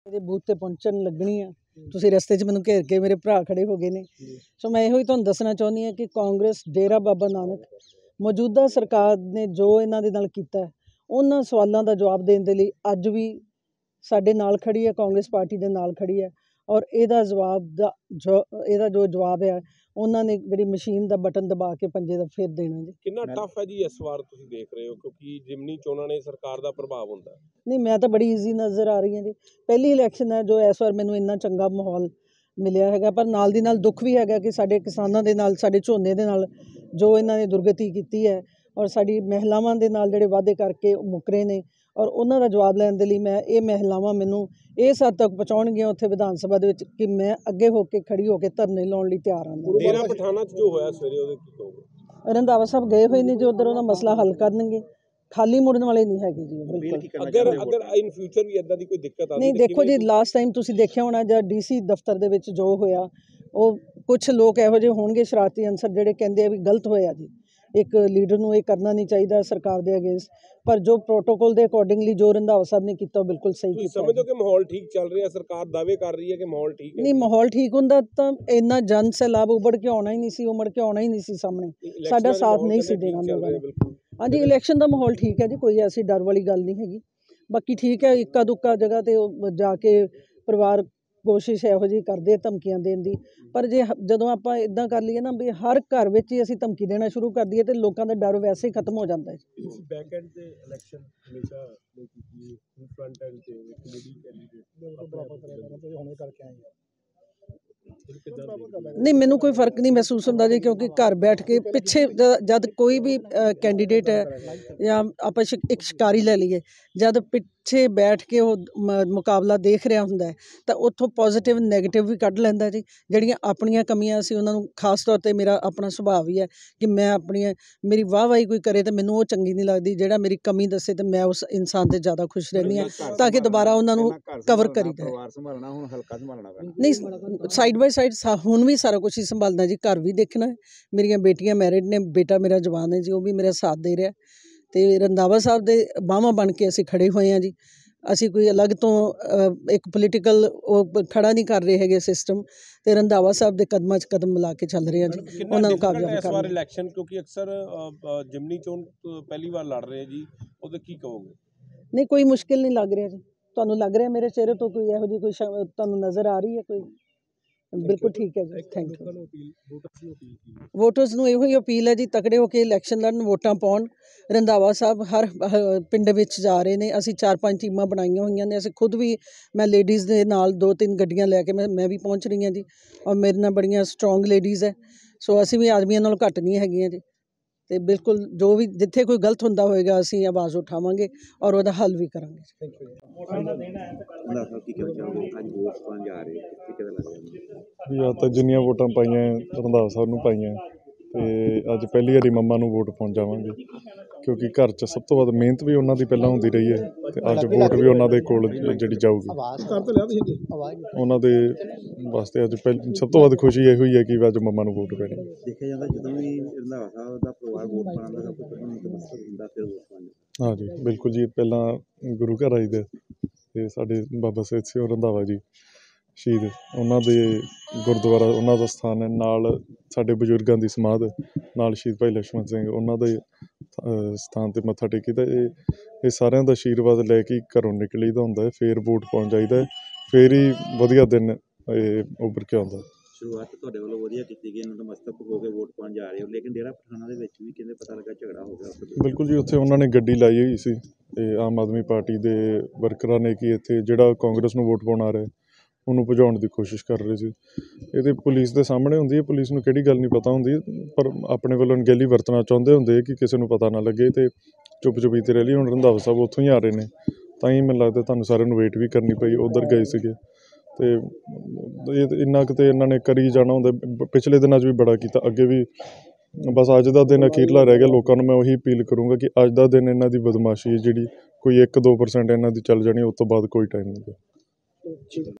ਦੇ ਬੂਥ ਤੇ ਪਹੁੰਚਣ ਲੱਗਣੀ ਆ। ਤੁਸੀਂ ਰਸਤੇ 'ਚ ਮੈਨੂੰ ਘੇਰ ਕੇ ਮੇਰੇ ਭਰਾ ਖੜੇ ਹੋ ਗਏ ਨੇ। ਸੋ ਮੈਂ ਇਹੋ ਹੀ ਤੁਹਾਨੂੰ ਦੱਸਣਾ ਚਾਹੁੰਦੀ ਹਾਂ ਕਿ ਕਾਂਗਰਸ ਡੇਰਾ ਬਾਬਾ ਨਾਨਕ ਮੌਜੂਦਾ ਸਰਕਾਰ ਨੇ ਜੋ ਇਹਨਾਂ ਦੇ ਨਾਲ ਕੀਤਾ ਉਹਨਾਂ ਸਵਾਲਾਂ ਦਾ ਜਵਾਬ ਦੇਣ ਦੇ ਲਈ ਅੱਜ ਵੀ ਸਾਡੇ ਨਾਲ ਖੜੀ ਹੈ, ਕਾਂਗਰਸ ਪਾਰਟੀ ਦੇ ਨਾਲ ਖੜੀ ਹੈ। ਔਰ ਇਹਦਾ ਜੋ ਜਵਾਬ ਹੈ ਉਹਨਾਂ ਨੇ ਜਿਹੜੀ ਮਸ਼ੀਨ ਦਾ ਬਟਨ ਦਬਾ ਕੇ ਪੰਜੇ ਦਾ ਫਿਰ ਦੇਣਾ ਜੀ। ਕਿੰਨਾ ਟਫ ਹੈ ਜੀ ਇਸ ਵਾਰ ਤੁਸੀਂ ਦੇਖ ਰਹੇ ਹੋ, ਕਿਉਂਕਿ ਜਿਮਨੀ ਚੋਣਾਂ ਨੇ ਸਰਕਾਰ ਦਾ ਪ੍ਰਭਾਵ ਹੁੰਦਾ? ਨਹੀਂ, ਮੈਂ ਤਾਂ ਬੜੀ ਈਜ਼ੀ ਨਜ਼ਰ ਆ ਰਹੀ ਹਾਂ ਜੀ। ਪਹਿਲੀ ਇਲੈਕਸ਼ਨ ਹੈ ਜੋ ਇਸ ਵਾਰ ਮੈਨੂੰ ਇੰਨਾ ਚੰਗਾ ਮਾਹੌਲ ਮਿਲਿਆ ਹੈਗਾ, ਪਰ ਨਾਲ ਦੀ ਨਾਲ ਦੁੱਖ ਵੀ ਹੈਗਾ ਕਿ ਸਾਡੇ ਕਿਸਾਨਾਂ ਦੇ ਨਾਲ, ਸਾਡੇ ਝੋਨੇ ਦੇ ਨਾਲ ਜੋ ਇਹਨਾਂ ਨੇ ਦੁਰਗਤੀ ਕੀਤੀ ਹੈ ਔਰ ਸਾਡੀ ਮਹਿਲਾਵਾਂ ਦੇ ਨਾਲ ਜਿਹੜੇ ਵਾਅਦੇ ਕਰਕੇ ਮੁੱਕਰੇ ਨੇ, ਔਰ ਉਹਨਾਂ ਦਾ ਜਵਾਬ ਲੈਣ ਦੇ ਲਈ ਇਹ ਮਹਿਲਾਵਾਂ ਮੈਨੂੰ ਇਸ ਹੱਦ ਤੱਕ ਪਹੁੰਚਾਉਣਗੀਆਂ ਉੱਥੇ ਵਿਧਾਨ ਸਭਾ ਦੇ ਵਿੱਚ ਕਿ ਮੈਂ ਅੱਗੇ ਹੋ ਕੇ ਖੜੀ ਹੋ ਕੇ ਧਰਨੇ ਲਾਉਣ ਲਈ ਤਿਆਰ ਹਾਂ। ਡੇਰਾ ਪਠਾਣਾ 'ਚ ਜੋ ਹੋਇਆ ਸਵੇਰੇ, ਉਹਦੇ ਕੀ ਕਹੋਗੇ? ਰੰਧਾਵਾ ਸਾਹਿਬ ਗਏ ਹੋਏ ਨੇ ਜੋ ਉੱਧਰ ਉਹਦਾ ਮਸਲਾ ਹੱਲ ਕਰਨਗੇ, ਖਾਲੀ ਮੁੜਨ ਵਾਲੇ ਨਹੀਂ ਹੈਗੇ ਜੀ। ਬਿਲਕੁਲ ਅਗਰ ਇਨ ਫਿਊਚਰ ਵੀ ਇਦਾਂ ਦੀ ਕੋਈ ਦਿੱਕਤ ਆਉਂਦੀ? ਨਹੀਂ, ਦੇਖੋ ਜੀ, ਲਾਸਟ ਟਾਈਮ ਤੁਸੀਂ ਦੇਖਿਆ ਹੋਣਾ ਜਾਂ DC ਦਫ਼ਤਰ ਦੇ ਵਿੱਚ ਜੋ ਹੋਇਆ, ਉਹ ਕੁਝ ਲੋਕ ਇਹੋ ਜਿਹੇ ਹੋਣਗੇ ਸ਼ਰਾਰਤੀ ਅਨਸਰ ਜਿਹੜੇ ਕਹਿੰਦੇ ਆ ਵੀ ਗਲਤ ਹੋਇਆ ਜੀ, ਇੱਕ ਲੀਡਰ ਨੂੰ ਇਹ ਕਰਨਾ ਨਹੀਂ ਚਾਹੀਦਾ ਸਰਕਾਰ ਦੇ ਅਗੇਂਸਟ, ਪਰ ਜੋ ਪ੍ਰੋਟੋਕੋਲ ਦੇ ਅਕੋਰਡਿੰਗਲੀ ਜੋ ਰੰਧਾਵਾ ਸਾਹਿਬ ਨੇ ਕੀਤਾ ਉਹ ਬਿਲਕੁਲ ਸਹੀ ਕੀਤਾ। ਸਮਝੋ ਕਿ ਮਾਹੌਲ ਠੀਕ ਚੱਲ ਰਿਹਾ, ਸਰਕਾਰ ਦਾਅਵੇ ਕਰ ਰਹੀ ਹੈ ਕਿ ਮਾਹੌਲ ਠੀਕ ਹੈ? ਨਹੀਂ, ਮਾਹੌਲ ਠੀਕ ਹੁੰਦਾ ਤਾਂ ਇੰਨਾ ਜਨ ਸੈਲਾਬ ਉਮੜ ਕੇ ਆਉਣਾ ਹੀ ਨਹੀਂ ਸੀ, ਸਾਹਮਣੇ ਸਾਡਾ ਸਾਥ ਨਹੀਂ ਸੀ ਦੇਣਾ ਲੋਕਾਂ ਨੇ। ਹਾਂਜੀ, ਇਲੈਕਸ਼ਨ ਦਾ ਮਾਹੌਲ ਠੀਕ ਹੈ ਜੀ, ਕੋਈ ਐਸੀ ਡਰ ਵਾਲੀ ਗੱਲ ਨਹੀਂ ਹੈਗੀ। ਬਾਕੀ ਠੀਕ ਹੈ, ਇੱਕਾ ਦੁੱਕਾ ਜਗ੍ਹਾ 'ਤੇ ਉਹ ਜਾ ਕੇ ਪਰਿਵਾਰ ਕੋਸ਼ਿਸ਼ ਇਹੋ ਜਿਹੀ ਕਰਦੇ ਧਮਕੀਆਂ ਦੇਣ ਦੀ, ਪਰ ਜਦੋਂ ਆਪਾਂ ਇੱਦਾਂ ਕਰ ਲਈਏ ਨਾ ਵੀ ਹਰ ਘਰ ਵਿੱਚ ਹੀ ਅਸੀਂ ਧਮਕੀ ਦੇਣਾ ਸ਼ੁਰੂ ਕਰ ਦਈਏ ਤਾਂ ਲੋਕਾਂ ਦਾ ਡਰ ਵੈਸੇ ਹੀ ਖਤਮ ਹੋ ਜਾਂਦਾ ਹੈ। ਬੈਕ ਐਂਡ ਤੇ ਇਲੈਕਸ਼ਨ ਹਮੇਸ਼ਾ ਕੀਤੀ ਫਰੰਟ ਐਂਡ ਤੇ ਇੱਕ ਲੇਡੀ ਕੈਂਡੀਡੇਟ ਹੁਣੇ ਕਰਕੇ ਆਏ। ਨਹੀਂ, ਮੈਨੂੰ ਕੋਈ ਫਰਕ ਨਹੀਂ ਮਹਿਸੂਸ ਹੁੰਦਾ ਜੀ, ਕਿਉਂਕਿ ਘਰ ਬੈਠ ਕੇ ਪਿੱਛੇ ਜਦ ਕੋਈ ਵੀ ਕੈਂਡੀਡੇਟ ਹੈ ਜਾਂ ਆਪਾਂ ਇੱਕ ਸ਼ਿਕਾਰੀ ਲੈ ਲਈਏ, ਜਦ ਪਿੱਛੇ ਬੈਠ ਕੇ ਉਹ ਮੁਕਾਬਲਾ ਦੇਖ ਰਿਹਾ ਹੁੰਦਾ ਤਾਂ ਉੱਥੋਂ ਪੋਜ਼ੀਟਿਵ ਨੈਗੇਟਿਵ ਵੀ ਕੱਢ ਲੈਂਦਾ ਜੀ। ਜਿਹੜੀਆਂ ਆਪਣੀਆਂ ਕਮੀਆਂ ਸੀ ਉਹਨਾਂ ਨੂੰ, ਖਾਸ ਤੌਰ 'ਤੇ ਮੇਰਾ ਆਪਣਾ ਸੁਭਾਅ ਵੀ ਹੈ ਕਿ ਮੈਂ ਮੇਰੀ ਵਾਹਵਾਹੀ ਕੋਈ ਕਰੇ ਤਾਂ ਮੈਨੂੰ ਉਹ ਚੰਗੀ ਨਹੀਂ ਲੱਗਦੀ, ਜਿਹੜਾ ਮੇਰੀ ਕਮੀ ਦੱਸੇ ਤਾਂ ਮੈਂ ਉਸ ਇਨਸਾਨ 'ਤੇ ਜ਼ਿਆਦਾ ਖੁਸ਼ ਰਹਿੰਦੀ ਹਾਂ ਤਾਂ ਕਿ ਦੁਬਾਰਾ ਉਹਨਾਂ ਨੂੰ ਕਵਰ ਕਰੀਦਾ। ਨਹੀਂ, ਸਾਈਡ ਬਾਈ ਸਾਈਡ ਹੁਣ ਵੀ ਸਾਰਾ ਕੁਛ ਹੀ ਸੰਭਾਲਣਾ ਜੀ, ਘਰ ਵੀ ਦੇਖਣਾ, ਮੇਰੀਆਂ ਬੇਟੀਆਂ ਮੈਰਿਡ ਨੇ, ਬੇਟਾ ਮੇਰਾ ਜਵਾਨ ਹੈ ਜੀ, ਉਹ ਵੀ ਮੇਰਾ ਸਾਥ ਦੇ ਰਿਹਾ, ਅਤੇ ਰੰਧਾਵਾ ਸਾਹਿਬ ਦੇ ਬਾਹਾਂ ਬਣ ਕੇ ਅਸੀਂ ਖੜੇ ਹੋਏ ਹਾਂ ਜੀ। ਅਸੀਂ ਕੋਈ ਅਲੱਗ ਤੋਂ ਇੱਕ ਪੋਲੀਟੀਕਲ ਉਹ ਖੜਾ ਨਹੀਂ ਕਰ ਰਹੇ ਹੈਗੇ ਸਿਸਟਮ, ਅਤੇ ਰੰਧਾਵਾ ਸਾਹਿਬ ਦੇ ਕਦਮਾਂ 'ਚ ਕਦਮ ਮਿਲਾ ਕੇ ਚੱਲ ਰਹੇ ਹਾਂ ਜੀ, ਉਹਨਾਂ ਨੂੰ ਕਾਮਯਾਬ ਕਰ ਰਹੇ। ਇਲੈਕਸ਼ਨ ਕਿਉਂਕਿ ਅਕਸਰ ਜਿਮਨੀ ਚੋਣ ਪਹਿਲੀ ਵਾਰ ਲੜ ਰਹੇ ਜੀ, ਉਹਦੇ ਕੀ ਕਹੋਗੇ? ਨਹੀਂ, ਕੋਈ ਮੁਸ਼ਕਿਲ ਨਹੀਂ ਲੱਗ ਰਿਹਾ ਜੀ। ਤੁਹਾਨੂੰ ਲੱਗ ਰਿਹਾ ਮੇਰੇ ਚਿਹਰੇ ਤੋਂ ਕੋਈ ਇਹੋ ਜਿਹੀ ਕੋਈ ਤੁਹਾਨੂੰ ਨਜ਼ਰ ਆ ਰਹੀ ਹੈ ਕੋਈ? ਬਿਲਕੁਲ ਠੀਕ ਹੈ ਜੀ, ਥੈਂਕ ਯੂ। ਵੋਟਰਸ ਨੂੰ ਇਹੋ ਹੀ ਅਪੀਲ ਹੈ ਜੀ, ਤਕੜੇ ਹੋ ਕੇ ਇਲੈਕਸ਼ਨ ਲੜਨ, ਵੋਟਾਂ ਪਾਉਣ। ਰੰਧਾਵਾ ਸਾਹਿਬ ਹਰ ਪਿੰਡ ਵਿੱਚ ਜਾ ਰਹੇ ਨੇ, ਅਸੀਂ 4-5 ਟੀਮਾਂ ਬਣਾਈਆਂ ਹੋਈਆਂ ਨੇ, ਅਸੀਂ ਖੁਦ ਵੀ, ਮੈਂ ਲੇਡੀਜ਼ ਦੇ ਨਾਲ 2-3 ਗੱਡੀਆਂ ਲੈ ਕੇ ਮੈਂ ਵੀ ਪਹੁੰਚ ਰਹੀ ਹਾਂ ਜੀ, ਔਰ ਮੇਰੇ ਨਾਲ ਬੜੀਆਂ ਸਟਰੋਂਗ ਲੇਡੀਜ਼ ਹੈ, ਸੋ ਅਸੀਂ ਵੀ ਆਦਮੀਆਂ ਨਾਲੋਂ ਘੱਟ ਨਹੀਂ ਹੈਗੀਆਂ ਜੀ। ਅਤੇ ਬਿਲਕੁਲ ਜੋ ਵੀ ਜਿੱਥੇ ਕੋਈ ਗਲਤ ਹੁੰਦਾ ਹੋਏਗਾ ਅਸੀਂ ਆਵਾਜ਼ ਉਠਾਵਾਂਗੇ ਔਰ ਉਹਦਾ ਹੱਲ ਵੀ ਕਰਾਂਗੇ। ਜਾਂ ਤਾਂ ਜਿੰਨੀਆਂ ਵੋਟਾਂ ਪਾਈਆਂ ਰੰਧਾਵਾ ਸਾਹਿਬ ਨੂੰ ਪਾਈਆਂ, ਅਤੇ ਅੱਜ ਪਹਿਲੀ ਵਾਰੀ ਮੰਮਾ ਨੂੰ ਵੋਟ ਪਾਉਣ ਜਾਵਾਂਗੇ, ਕਿਉਂਕਿ ਘਰ 'ਚ ਸਭ ਤੋਂ ਵੱਧ ਮਿਹਨਤ ਵੀ ਉਹਨਾਂ ਦੀ ਪਹਿਲਾਂ ਹੁੰਦੀ ਰਹੀ ਹੈ, ਅਤੇ ਅੱਜ ਵੋਟ ਵੀ ਉਹਨਾਂ ਦੇ ਕੋਲ ਜਿਹੜੀ ਜਾਊਗੀ ਉਹਨਾਂ ਦੇ ਵਾਸਤੇ। ਅੱਜ ਸਭ ਤੋਂ ਵੱਧ ਖੁਸ਼ੀ ਇਹੋ ਹੀ ਹੈ ਕਿ ਅੱਜ ਮੰਮਾ ਨੂੰ ਵੋਟ ਪੈਣੀ। ਦੇਖਿਆ ਜਾਂਦਾ ਜਦੋਂ ਵੀ ਰੰਧਾਵਾ ਸਾਹਿਬ ਦਾ ਪਰਿਵਾਰ ਵੋਟ ਪਾਉਂਦਾ ਸਭ ਤੋਂ ਪਹਿਲਾਂ ਹੁੰਦਾ, ਫਿਰ ਵੋਟ ਪਾਉਂਦੇ। ਹਾਂਜੀ, ਬਿਲਕੁਲ ਜੀ, ਪਹਿਲਾਂ ਗੁਰੂ ਘਰ ਆਈਦਾ, ਅਤੇ ਸਾਡੇ ਬਾਬਾ ਸੇਤ ਸਿੰਘ ਰੰਧਾਵਾ ਜੀ ਸ਼ਹੀਦ, ਉਹਨਾਂ ਦੇ ਗੁਰਦੁਆਰਾ, ਉਹਨਾਂ ਦਾ ਸਥਾਨ ਹੈ, ਨਾਲ ਸਾਡੇ ਬਜ਼ੁਰਗਾਂ ਦੀ ਸਮਾਧ, ਨਾਲ ਸ਼ਹੀਦ ਭਾਈ ਲਛਮਣ ਸਿੰਘ, ਉਹਨਾਂ ਦੇ ਸਥਾਨ 'ਤੇ ਮੱਥਾ ਟੇਕੀ ਦਾ। ਇਹ ਸਾਰਿਆਂ ਦਾ ਆਸ਼ੀਰਵਾਦ ਲੈ ਕੇ ਘਰੋਂ ਨਿਕਲੀਦਾ ਹੁੰਦਾ ਹੈ, ਫਿਰ ਵੋਟ ਪਾਉਣ ਜਾਈਦਾ, ਫਿਰ ਹੀ ਵਧੀਆ ਦਿਨ ਇਹ ਉੱਭਰ ਕੇ ਆਉਂਦਾ। ਸ਼ੁਰੂਆਤ ਤੁਹਾਡੇ ਵੱਲੋਂ ਵਧੀਆ ਕੀਤੀ ਗਈ, ਨਤਮਸਤਕ ਹੋ ਕੇ ਵੋਟ ਪਾਉਣ ਜਾ ਰਹੇ ਹੋ, ਲੇਕਿਨ ਡੇਰਾ ਪਠਾਣਾ ਦੇ ਵਿੱਚ ਵੀ ਕਹਿੰਦੇ ਪਤਾ ਲੱਗਾ ਝਗੜਾ ਹੋ ਗਿਆ। ਬਿਲਕੁਲ ਜੀ, ਉੱਥੇ ਉਹਨਾਂ ਨੇ ਗੱਡੀ ਲਾਈ ਹੋਈ ਸੀ, ਅਤੇ ਆਮ ਆਦਮੀ ਪਾਰਟੀ ਦੇ ਵਰਕਰਾਂ ਨੇ ਕਿ ਇੱਥੇ ਜਿਹੜਾ ਕਾਂਗਰਸ ਨੂੰ ਵੋਟ ਪਾਉਣ ਆ ਰਿਹਾ ਉਹਨੂੰ ਭਜਾਉਣ ਦੀ ਕੋਸ਼ਿਸ਼ ਕਰ ਰਹੇ ਸੀ। ਇਹ ਤਾਂ ਪੁਲਿਸ ਦੇ ਸਾਹਮਣੇ ਹੁੰਦੀ ਹੈ, ਪੁਲਿਸ ਨੂੰ ਕਿਹੜੀ ਗੱਲ ਨਹੀਂ ਪਤਾ ਹੁੰਦੀ, ਪਰ ਆਪਣੇ ਵੱਲੋਂ ਅਣਗਹਿਲੀ ਵਰਤਣਾ ਚਾਹੁੰਦੇ ਹੁੰਦੇ ਕਿ ਕਿਸੇ ਨੂੰ ਪਤਾ ਨਾ ਲੱਗੇ, ਅਤੇ ਚੁੱਪ ਚੁਪੀਤੇ ਰਹਿ ਲਈ। ਹੁਣ ਰੰਧਾਵਾ ਸਾਹਿਬ ਉੱਥੋਂ ਹੀ ਆ ਰਹੇ ਨੇ, ਤਾਂ ਹੀ ਮੈਨੂੰ ਲੱਗਦਾ ਤੁਹਾਨੂੰ ਸਾਰਿਆਂ ਨੂੰ ਵੇਟ ਵੀ ਕਰਨੀ ਪਈ, ਉੱਧਰ ਗਏ ਸੀਗੇ, ਅਤੇ ਇੰਨਾ ਕੁ ਤਾਂ ਇਹਨਾਂ ਨੇ ਕਰੀ ਜਾਣਾ ਹੁੰਦਾ। ਪਿਛਲੇ ਦਿਨਾਂ 'ਚ ਵੀ ਬੜਾ ਕੀਤਾ, ਅੱਗੇ ਵੀ, ਬਸ ਅੱਜ ਦਾ ਦਿਨ ਅਖੀਰਲਾ ਰਹਿ ਗਿਆ। ਲੋਕਾਂ ਨੂੰ ਮੈਂ ਉਹੀ ਅਪੀਲ ਕਰੂੰਗਾ ਕਿ ਅੱਜ ਦਾ ਦਿਨ ਇਹਨਾਂ ਦੀ ਬਦਮਾਸ਼ੀ ਜਿਹੜੀ ਕੋਈ 1-2% ਇਹਨਾਂ ਦੀ ਚੱਲ ਜਾਣੀ, ਉਸ ਤੋਂ ਬਾਅਦ ਕੋਈ ਟਾਈਮ ਨਹੀਂ ਗਾ।